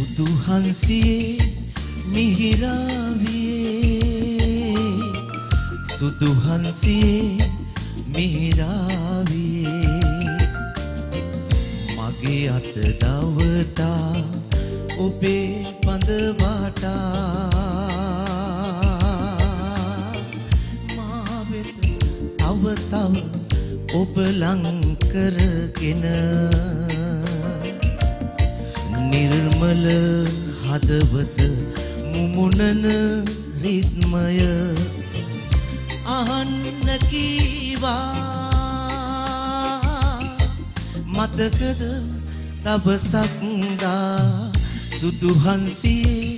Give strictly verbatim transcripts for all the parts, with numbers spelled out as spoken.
සුදු හංසියේ මිහිරාවියේ සුදු හංසියේ මිහිරාවියේ මගේ අත දවටා ඔබේ පඳ වටා මා වෙත තව තව ඔබ ලං කරගෙන නිර්මල හදවත මුමුණන රිද්මය අහන්න කීවා මතකද දවසක් දා සුදු හංසියේ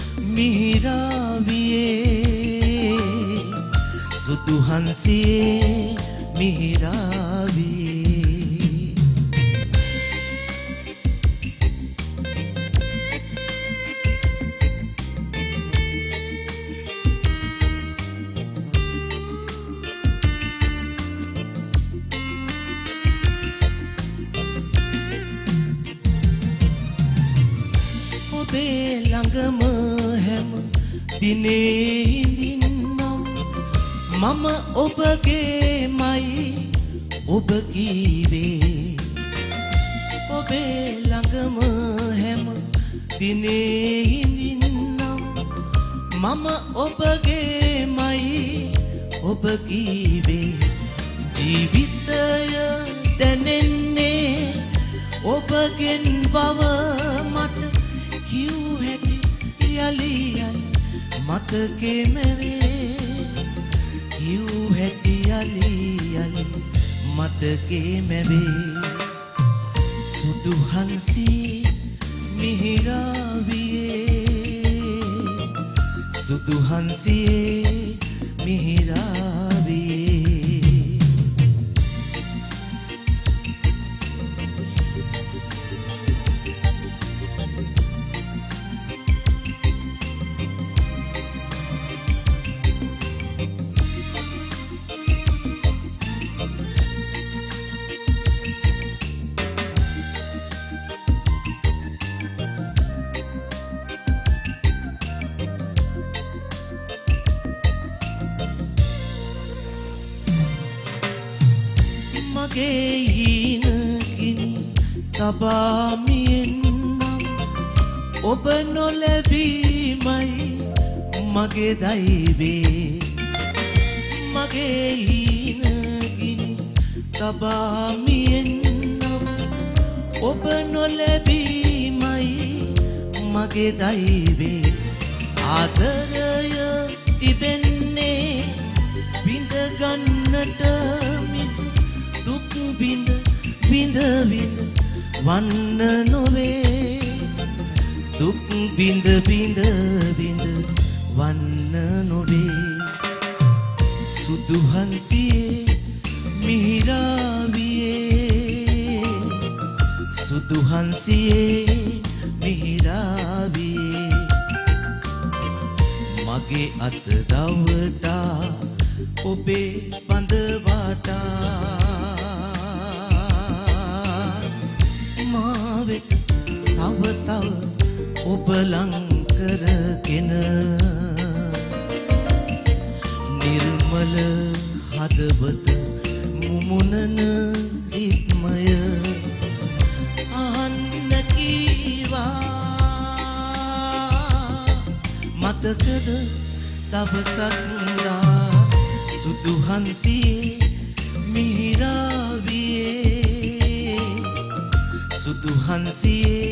මිහිරාවියේ සුදු හංසියේ මිහිරාවියේ ඔබේ ළඟම හැම දිනේ හිඳින්නම් මම ඔබගේමයි ඔබ කීවේ ඔබේ ළඟම හැම දිනේ හිඳින්නම් මම ඔබගේමයි ඔබ කීවේ ජීවිතය දැනෙන්නේ ඔබගෙන් බව මට කිව් හැටි යලි යලි මතකේ මැවේ කිව් හැටි යලි යලි මතකේ මැවේ සුදු හංසියේ මිහිරාවියේ සුදු හංසියේ මිහිරාවියේ මගේ හීනකිනි තබාමියෙන්නම් ඔබ නොලැබීමයි මගේ දෛවේ මගේ හීනකිනි තබාමියෙන්නම් ඔබ නොලැබීමයි මගේ දෛවේ ආදරය තිබෙන්නේ විඳගන්නට දුක් විඳ විඳ විඳ වන්න නොවේ දුක් විඳ විඳ විඳ වන්න නොවේ සුදු හංසියේ මිහිරාවියේ සුදු හංසියේ මිහිරාවියේ මගේ අත දවටා ඔබේ පඳ වටා තව තව ඔබ ලං කරගෙන නිර්මල හදවත මුමුණන රිද්මය අහන්න කීවා මතකද දවසක් දා සුදු හංසියේ මිහිරාවියේ සුදු හංසියේ